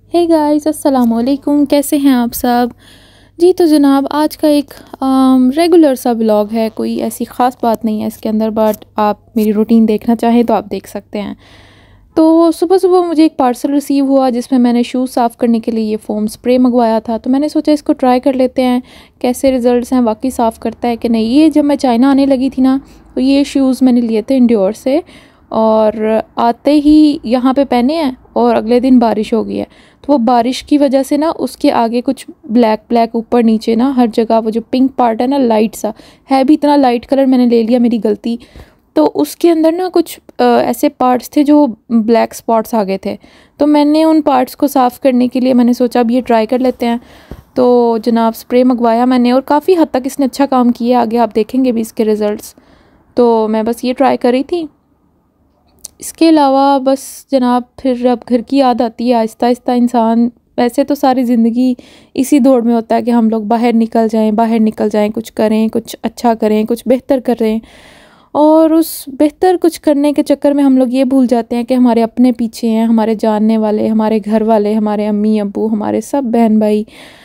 हे guys, अस्सलाम वालेकुम। कैसे हैं आप सब? जी तो जनाब, आज का एक रेगुलर सा व्लॉग है। कोई ऐसी ख़ास बात नहीं है इसके अंदर, बट आप मेरी रूटीन देखना चाहें तो आप देख सकते हैं। तो सुबह सुबह मुझे एक पार्सल रिसीव हुआ जिसमें मैंने शूज़ साफ़ करने के लिए ये फ़ोम स्प्रे मंगवाया था। तो मैंने सोचा इसको ट्राई कर लेते हैं, कैसे रिज़ल्ट्स हैं, वाकई साफ़ करता है कि नहीं। ये जब मैं चाइना आने लगी थी ना, तो ये शूज़ मैंने लिए थे इंडियोर से, और आते ही यहाँ पे पहने हैं और अगले दिन बारिश हो गई है। तो वो बारिश की वजह से ना उसके आगे कुछ ब्लैक ब्लैक ऊपर नीचे ना हर जगह वो जो पिंक पार्ट है ना, लाइट सा है, भी इतना लाइट कलर मैंने ले लिया, मेरी गलती। तो उसके अंदर ना कुछ ऐसे पार्ट्स थे जो ब्लैक स्पॉट्स आ गए थे। तो मैंने उन पार्ट्स को साफ़ करने के लिए मैंने सोचा अब ये ट्राई कर लेते हैं। तो जनाब स्प्रे मंगवाया मैंने और काफ़ी हद तक इसने अच्छा काम किया। आगे आप देखेंगे भी इसके रिज़ल्ट्स। तो मैं बस ये ट्राई कर रही थी। इसके अलावा बस जनाब फिर अब घर की याद आती है आहिस्ता आहिस्ता। इंसान वैसे तो सारी ज़िंदगी इसी दौड़ में होता है कि हम लोग बाहर निकल जाएं, कुछ करें, कुछ अच्छा करें, कुछ बेहतर करें। और उस बेहतर कुछ करने के चक्कर में हम लोग ये भूल जाते हैं कि हमारे अपने पीछे हैं, हमारे जानने वाले, हमारे घर वाले, हमारे अम्मी अब्बू, हमारे सब बहन भाई।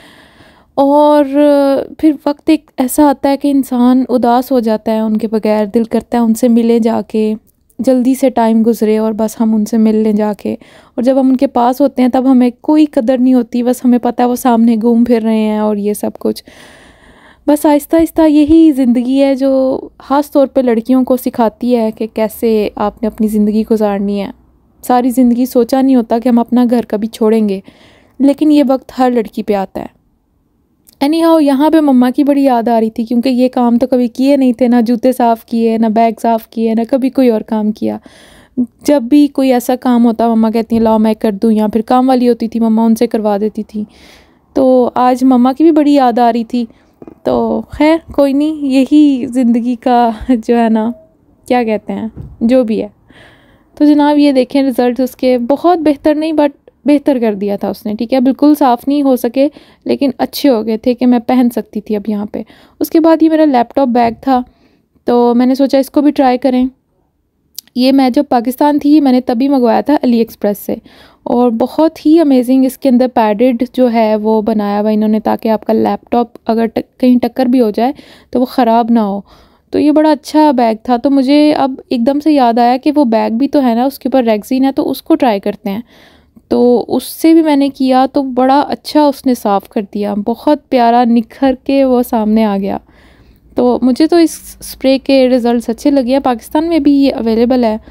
और फिर वक्त एक ऐसा आता है कि इंसान उदास हो जाता है उनके बगैर। दिल करता है उनसे मिले जाके, जल्दी से टाइम गुज़रे और बस हम उनसे मिल लें जाके। और जब हम उनके पास होते हैं तब हमें कोई कदर नहीं होती, बस हमें पता है वो सामने घूम फिर रहे हैं और ये सब कुछ। बस आहिस्ता आहिस्ता यही ज़िंदगी है जो ख़ास तौर पे लड़कियों को सिखाती है कि कैसे आपने अपनी ज़िंदगी गुजारनी है। सारी ज़िंदगी सोचा नहीं होता कि हम अपना घर कभी छोड़ेंगे, लेकिन ये वक्त हर लड़की पे आता है। एनी हाउ, यहाँ पे मम्मा की बड़ी याद आ रही थी, क्योंकि ये काम तो कभी किए नहीं थे, ना जूते साफ़ किए, ना बैग साफ़ किए, ना कभी कोई और काम किया। जब भी कोई ऐसा काम होता मम्मा कहती हैं लाओ मैं कर दूँ, या फिर काम वाली होती थी मम्मा उनसे करवा देती थी। तो आज मम्मा की भी बड़ी याद आ रही थी। तो खैर कोई नहीं, यही ज़िंदगी का जो है ना, क्या कहते हैं, जो भी है। तो जनाब ये देखें रिज़ल्ट उसके, बहुत बेहतर नहीं बट बेहतर कर दिया था उसने। ठीक है, बिल्कुल साफ़ नहीं हो सके लेकिन अच्छे हो गए थे कि मैं पहन सकती थी अब यहाँ पे। उसके बाद ये मेरा लैपटॉप बैग था, तो मैंने सोचा इसको भी ट्राई करें। ये मैं जब पाकिस्तान थी मैंने तभी मंगवाया था अली एक्सप्रेस से, और बहुत ही अमेजिंग इसके अंदर पैडेड जो है वो बनाया हुआ इन्होंने, ताकि आपका लैपटॉप अगर कहीं टक्कर भी हो जाए तो वो ख़राब ना हो। तो ये बड़ा अच्छा बैग था। तो मुझे अब एकदम से याद आया कि वो बैग भी तो है ना, उसके ऊपर रेक्सीन है, तो उसको ट्राई करते हैं। तो उससे भी मैंने किया तो बड़ा अच्छा उसने साफ़ कर दिया, बहुत प्यारा निखर के वो सामने आ गया। तो मुझे तो इस स्प्रे के रिज़ल्ट्स अच्छे लगे हैं। पाकिस्तान में भी ये अवेलेबल है।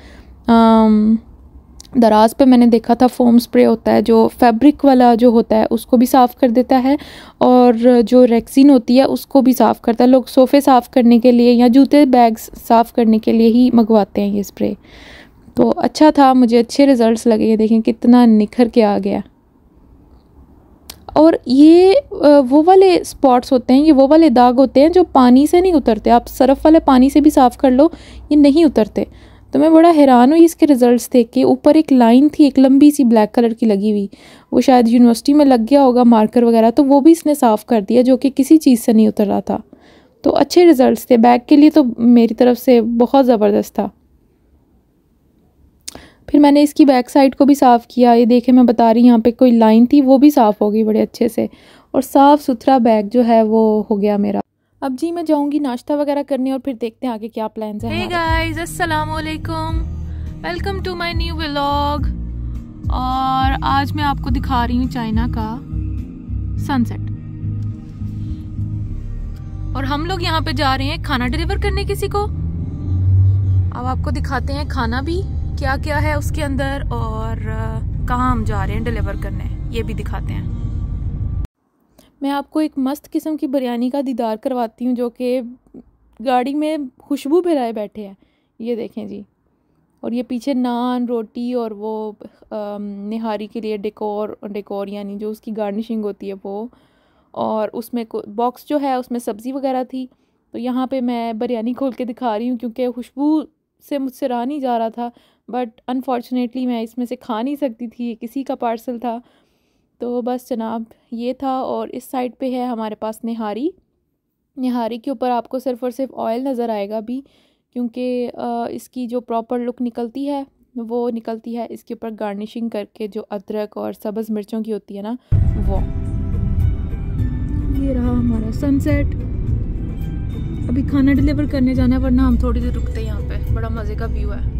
दराज पे मैंने देखा था फ़ोम स्प्रे होता है जो फैब्रिक वाला जो होता है उसको भी साफ़ कर देता है, और जो रेक्सीन होती है उसको भी साफ़ करता है। लोग सोफ़े साफ़ करने के लिए या जूते बैग्स साफ़ करने के लिए ही मंगवाते हैं ये स्प्रे। तो अच्छा था, मुझे अच्छे रिज़ल्ट्स लगे। ये देखें कितना निखर के आ गया। और ये वो वाले स्पॉट्स होते हैं, ये वो वाले दाग होते हैं जो पानी से नहीं उतरते। आप सरफ़ वाले पानी से भी साफ़ कर लो, ये नहीं उतरते। तो मैं बड़ा हैरान हुई इसके रिज़ल्ट्स देख के। ऊपर एक लाइन थी, एक लंबी सी ब्लैक कलर की लगी हुई, वो शायद यूनिवर्सिटी में लग गया होगा मार्कर वगैरह, तो वो भी इसने साफ़ कर दिया, जो कि किसी चीज़ से नहीं उतर रहा था। तो अच्छे रिज़ल्ट्स थे बैग के लिए, तो मेरी तरफ से बहुत ज़बरदस्त था। फिर मैंने इसकी बैक साइड को भी साफ़ किया। ये देखें, मैं बता रही, यहाँ पे कोई लाइन थी वो भी साफ़ हो गई बड़े अच्छे से, और साफ़ सुथरा बैग जो है वो हो गया मेरा। अब जी मैं जाऊँगी नाश्ता वगैरह करने, और फिर देखते हैं आगे क्या प्लान्स हैं। हे गाइस, अस्सलाम वालेकुम, welcome to my new vlog. और आज मैं आपको दिखा रही हूँ चाइना का सनसेट, और हम लोग यहाँ पे जा रहे हैं खाना डिलीवर करने किसी को। अब आपको दिखाते हैं खाना भी क्या क्या है उसके अंदर, और कहाँ हम जा रहे हैं डिलीवर करने, ये भी दिखाते हैं। मैं आपको एक मस्त किस्म की बिरयानी का दीदार करवाती हूँ, जो कि गाड़ी में खुशबू फैलाए बैठे हैं। ये देखें जी, और ये पीछे नान रोटी और वो निहारी के लिए डेकोर यानी जो उसकी गार्निशिंग होती है वो, और उसमें बॉक्स जो है उसमें सब्ज़ी वगैरह थी। तो यहाँ पे मैं बिरयानी खोल के दिखा रही हूँ, क्योंकि खुशबू से मुझसे रहा नहीं जा रहा था, बट अनफॉर्चुनेटली मैं इसमें से खा नहीं सकती थी, ये किसी का पार्सल था। तो बस जनाब ये था। और इस साइड पे है हमारे पास निहारी। निहारी के ऊपर आपको सिर्फ़ और सिर्फ ऑयल नज़र आएगा भी, क्योंकि इसकी जो प्रॉपर लुक निकलती है वो निकलती है इसके ऊपर गार्निशिंग करके, जो अदरक और सब्ज़ मिर्चों की होती है ना वो। ये रहा हमारा सनसेट। अभी खाना डिलीवर करने जाना है, वरना हम थोड़ी देर रुकते हैं यहाँ पे। बड़ा मज़े का व्यू है।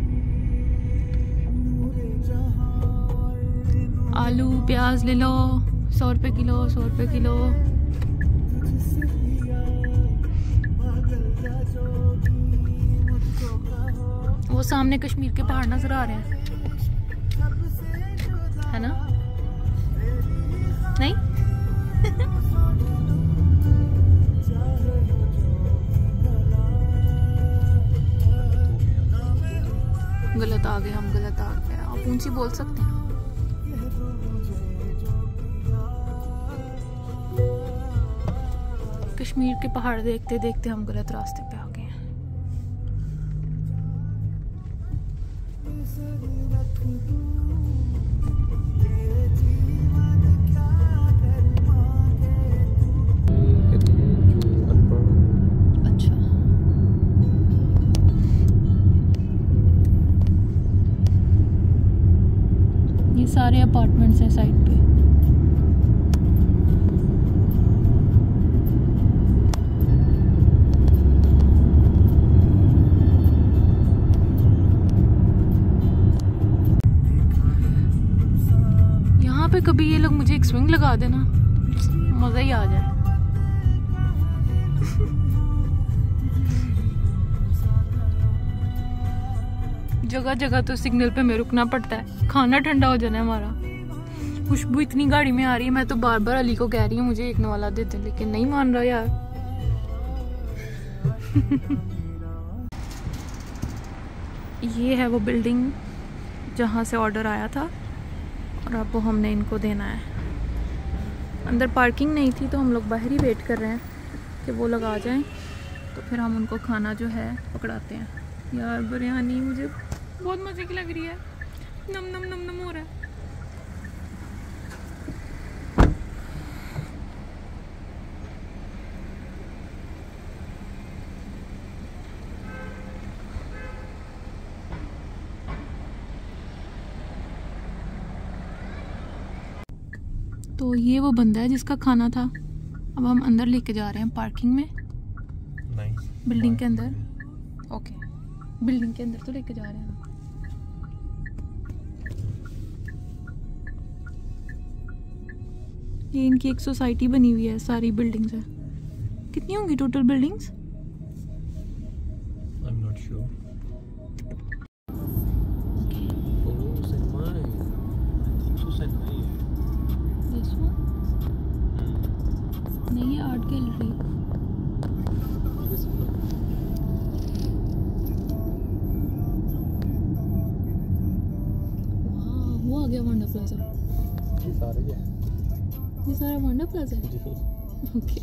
आलू प्याज ले लो, 100 रुपये किलो, 100 रुपये किलो। वो सामने कश्मीर के पहाड़ नजर आ रहे हैं, है ना? नहीं? गलत आ गए हम, गलत आ गए। आप ऊंची बोल सकते हैं। कश्मीर के पहाड़ देखते देखते हम गलत रास्ते पे आ गए हैं। अच्छा, ये सारे अपार्टमेंट्स हैं साइड पे। कभी ये लोग मुझे एक स्विंग लगा देना, मजा ही आ जाए। जगह जगह तो सिग्नल पे में रुकना पड़ता है, खाना ठंडा हो जाना है हमारा। खुशबू इतनी गाड़ी में आ रही है, मैं तो बार बार अली को कह रही हूँ मुझे एक नवाला दे दे, लेकिन नहीं मान रहा यार। ये है वो बिल्डिंग जहाँ से ऑर्डर आया था, और अब वो हमने इनको देना है। अंदर पार्किंग नहीं थी तो हम लोग बाहर ही वेट कर रहे हैं कि वो लोग आ जाएं, तो फिर हम उनको खाना जो है पकड़ाते हैं। यार बिरयानी मुझे बहुत मज़े की लग रही है, नम नम नम नम हो रहा है। तो ये वो बंदा है जिसका खाना था। अब हम अंदर लेके जा रहे हैं पार्किंग में, नहीं बिल्डिंग के अंदर। ओके, बिल्डिंग के अंदर तो लेके जा रहे हैं। ये इनकी एक सोसाइटी बनी हुई है, सारी बिल्डिंग्स है। कितनी होंगी total buildings? I'm not sure. नहीं, ये आर्ट गैलरी। वो आ गया वांडा प्लाजा। ये सारा वांडा प्लाजा है। ओके।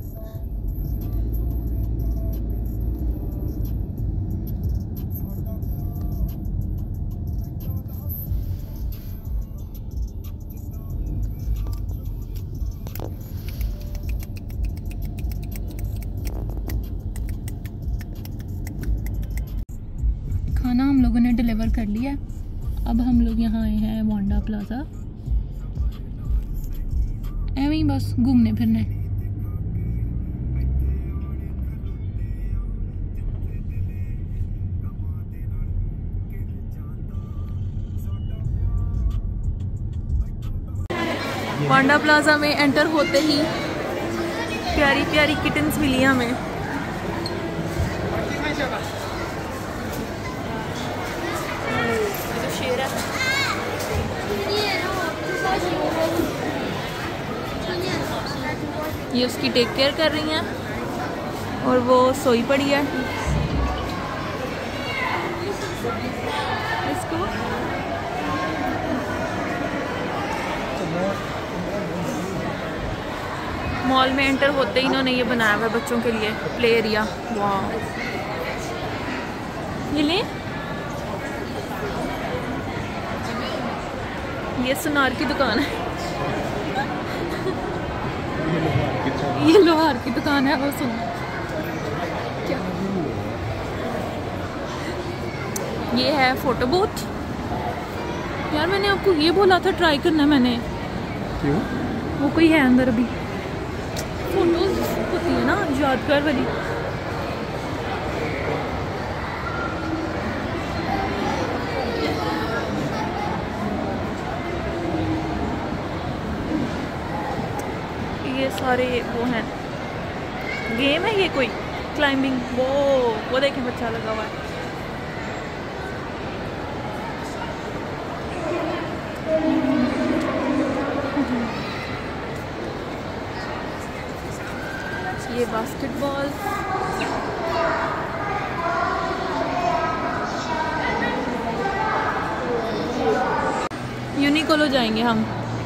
खाना हम लोगों ने डिलीवर कर लिया। अब हम लोग यहाँ आए हैं वांडा प्लाजा, ऐਵੇਂ ही बस घूमने फिरने। वांडा प्लाजा में एंटर होते ही प्यारी प्यारी किटन्स मिली हमें। शेर है। ये उसकी टेक केयर कर रही हैं और वो सोई पड़ी है। इसको मॉल में एंटर होते ही इन्होंने ये बनाया हुआ है बच्चों के लिए प्ले एरिया। वाह, ये ले, ये सुनार की दुकान है। ये लोहार की दुकान है। वो सुन क्या, ये है फोटो बूथ। यार मैंने आपको ये बोला था ट्राई करना, मैंने क्यों? वो कोई है अंदर अभी, फोटोज होती है ना यादगार वाली। ये सारे वो हैं, गेम है ये कोई क्लाइंबिंग, वो देखें बच्चा लगा हुआ है। ये बास्केटबॉल, यूनिकोलो जाएंगे हम।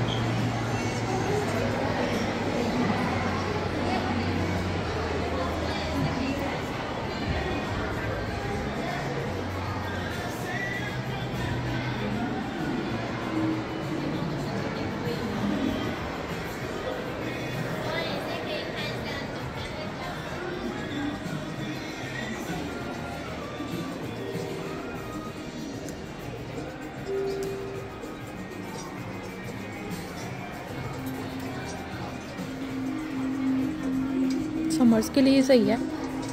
समर्स के लिए सही है,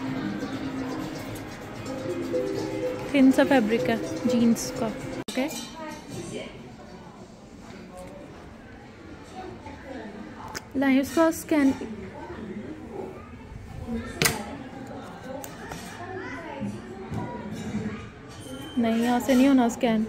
थिन सा फैब्रिक है जीन्स का। ओके लाइए उसका स्कैन, नहीं यहाँ से नहीं होना स्कैन।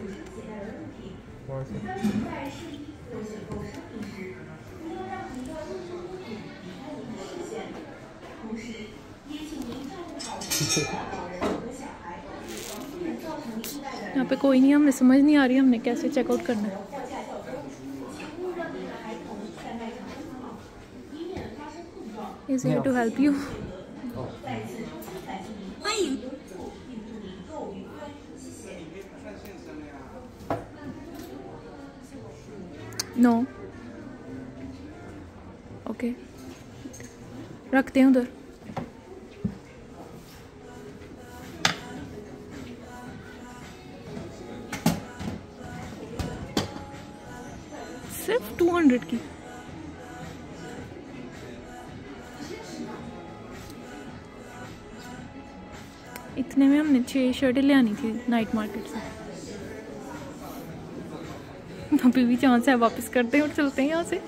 यहाँ पे कोई नहीं, हमें समझ नहीं आ रही हमने कैसे चेकआउट करना है। Is here to help you? No. Okay. रखते हैं उधर। सिर्फ 200 की। इतने में हमने 6 शर्टें ले आनी थी नाइट मार्केट से। अभी भी चांस है, वापस करते हैं और चलते हैं यहाँ से।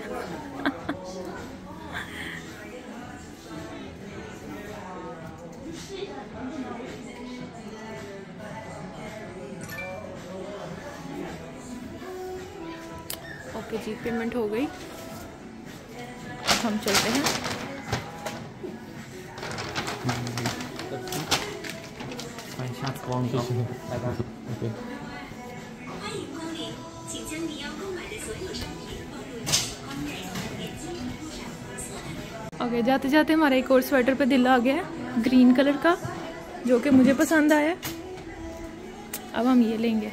ओके जी, पेमेंट हो गई, हम चलते हैं। ओके जाते जाते हमारा एक और स्वेटर पे दिल आ गया है, ग्रीन कलर का, जो कि मुझे पसंद आया। अब हम ये लेंगे।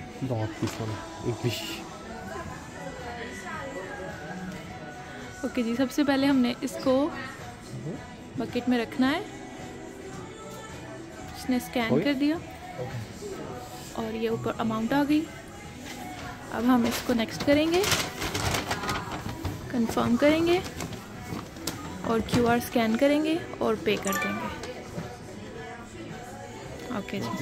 ओके जी, सबसे पहले हमने इसको बकेट में रखना है। इसने स्कैन कर दिया और ये ऊपर अमाउंट आ गई। अब हम इसको नेक्स्ट करेंगे, कंफर्म करेंगे और QR स्कैन करेंगे और पे कर देंगे। ओके जी,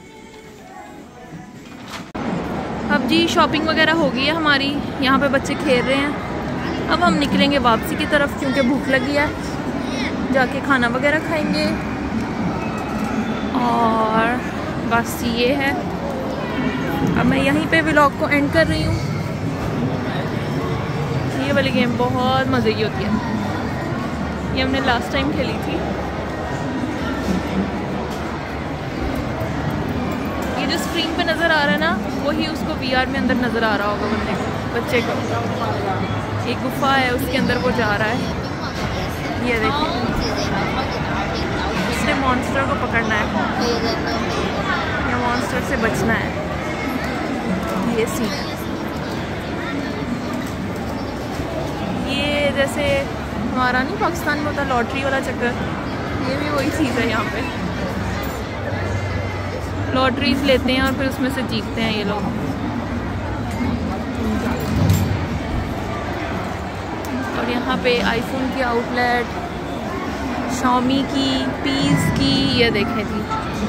अब जी शॉपिंग वगैरह हो गई है हमारी। यहाँ पे बच्चे खेल रहे हैं। अब हम निकलेंगे वापसी की तरफ क्योंकि भूख लगी है। जाके खाना वगैरह खाएंगे और बस ये है। अब मैं यहीं पे व्लॉग को एंड कर रही हूँ। ये वाली गेम बहुत मज़े की होती है। ये हमने लास्ट टाइम खेली थी। ये जो स्क्रीन पे नज़र आ रहा है ना, वही उसको VR में अंदर नज़र आ रहा होगा बच्चे को। एक गुफा है, उसके अंदर वो जा रहा है। ये देखिए, उसने मॉन्स्टर को पकड़ना है या मॉन्स्टर से बचना है। ये सीन है। ये जैसे हमारा नहीं पाकिस्तान में होता लॉटरी वाला चक्कर, ये भी वही चीज़ है। यहाँ पे लॉटरीज लेते हैं और फिर उसमें से जीतते हैं ये लोग। यहाँ पे आईफोन की आउटलेट, शाओमी की, पीस की, ये देखें जी।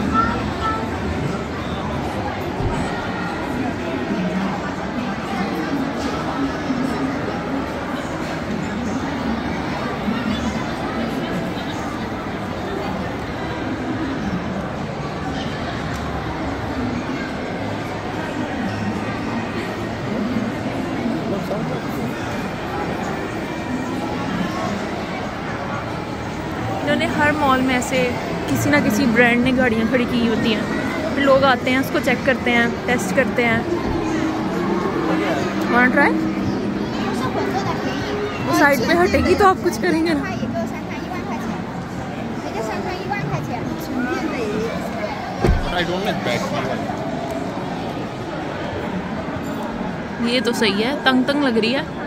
इन्होंने हर मॉल में ऐसे किसी ना किसी ब्रांड ने गाड़ियाँ खड़ी की होती हैं, फिर लोग आते हैं उसको चेक करते हैं, टेस्ट करते हैं। Want try? वो साइड पे हटेगी तो आप कुछ करेंगे ना। ये तो सही है, तंग तंग लग रही है।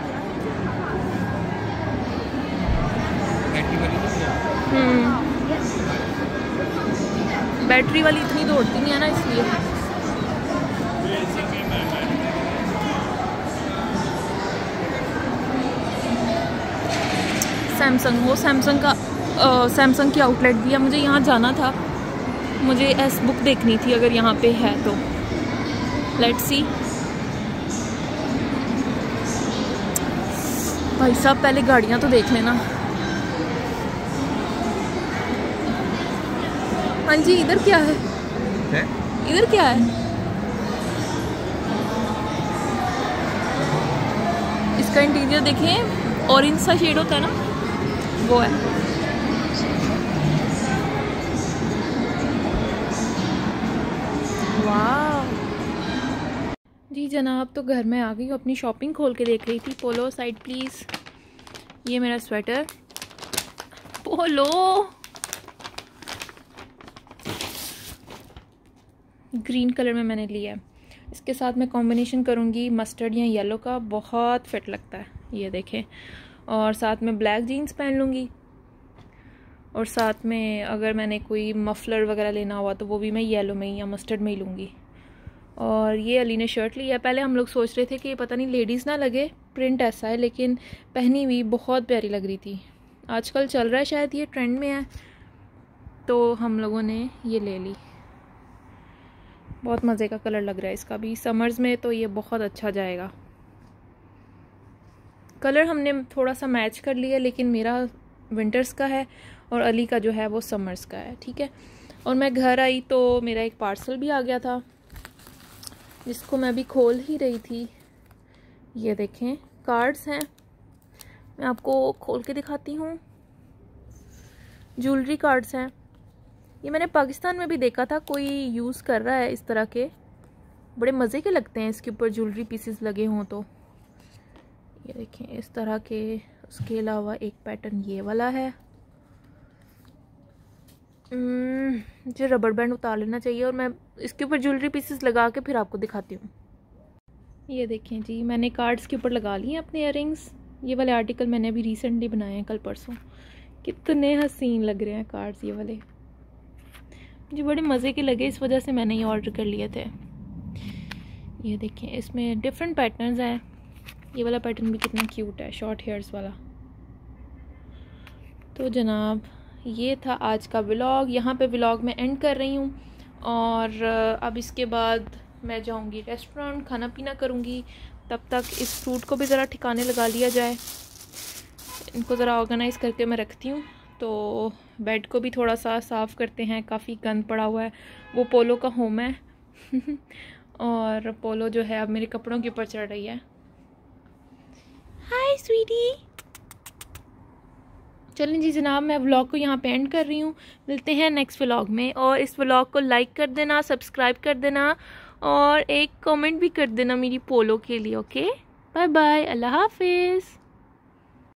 बैटरी वाली इतनी दौड़ती नहीं है ना, इसलिए। सैमसंग, वो सैमसंग की आउटलेट भी है। मुझे यहाँ जाना था, मुझे एस बुक देखनी थी, अगर यहाँ पे है तो लेट्स सी। भाई साहब पहले गाड़ियाँ तो देख लेना। हाँ जी, इधर क्या है? इधर क्या है? इसका इंटीरियर देखें, ऑरेंज सा शेड होता है ना, वो है। वाह जी जनाब, तो घर में आ गई हूँ, अपनी शॉपिंग खोल के देख रही थी। Polo side please. ये मेरा स्वेटर पोलो ग्रीन कलर में मैंने लिया है। इसके साथ मैं कॉम्बिनेशन करूँगी मस्टर्ड या येलो का, बहुत फिट लगता है, ये देखें। और साथ में ब्लैक जीन्स पहन लूँगी, और साथ में अगर मैंने कोई मफलर वगैरह लेना हुआ तो वो भी मैं येलो में या मस्टर्ड में ही लूँगी। और ये अली ने शर्ट ली है। पहले हम लोग सोच रहे थे कि पता नहीं लेडीज़ ना लगे, प्रिंट ऐसा है, लेकिन पहनी हुई बहुत प्यारी लग रही थी। आजकल चल रहा है, शायद ये ट्रेंड में है, तो हम लोगों ने ये ले ली। बहुत मज़े का कलर लग रहा है इसका भी, समर्स में तो ये बहुत अच्छा जाएगा। कलर हमने थोड़ा सा मैच कर लिया, लेकिन मेरा विंटर्स का है और अली का जो है वो समर्स का है, ठीक है। और मैं घर आई तो मेरा एक पार्सल भी आ गया था, जिसको मैं अभी खोल ही रही थी। ये देखें, कार्ड्स हैं, मैं आपको खोल के दिखाती हूँ। ज्वेलरी कार्ड्स हैं। ये मैंने पाकिस्तान में भी देखा था, कोई यूज़ कर रहा है इस तरह के, बड़े मज़े के लगते हैं इसके ऊपर ज्वेलरी पीसेस लगे हों तो। ये देखें इस तरह के। उसके अलावा एक पैटर्न ये वाला है। मुझे रबर बैंड उतार लेना चाहिए, और मैं इसके ऊपर ज्वेलरी पीसेस लगा के फिर आपको दिखाती हूँ। ये देखें जी, मैंने कार्ड्स के ऊपर लगा लिए अपने इयररिंग्स। ये वाले आर्टिकल मैंने अभी रिसेंटली बनाए हैं, कल परसों। कितने हसीन लग रहे हैं कार्ड्स ये वाले, मुझे बड़े मज़े के लगे, इस वजह से मैंने ये ऑर्डर कर लिए थे। ये देखें, इसमें डिफरेंट पैटर्न्स हैं। ये वाला पैटर्न भी कितना क्यूट है, शॉर्ट हेयर्स वाला। तो जनाब ये था आज का व्लॉग। यहाँ पे व्लॉग मैं एंड कर रही हूँ, और अब इसके बाद मैं जाऊँगी रेस्टोरेंट, खाना पीना करूँगी। तब तक इस फ्रूट को भी ज़रा ठिकाने लगा लिया जाए, इनको ज़रा ऑर्गेनाइज़ करके मैं रखती हूँ। तो बेड को भी थोड़ा सा साफ़ करते हैं, काफ़ी गंद पड़ा हुआ है। वो पोलो का होम है और पोलो जो है अब मेरे कपड़ों के ऊपर चढ़ रही है। हाय स्वीटी। चलें जी जनाब, मैं व्लॉग को यहाँ पे एंड कर रही हूँ। मिलते हैं नेक्स्ट व्लॉग में, और इस व्लॉग को लाइक कर देना, सब्सक्राइब कर देना, और एक कमेंट भी कर देना मेरी पोलो के लिए। ओके, बाय बाय, अल्लाह हाफिज़।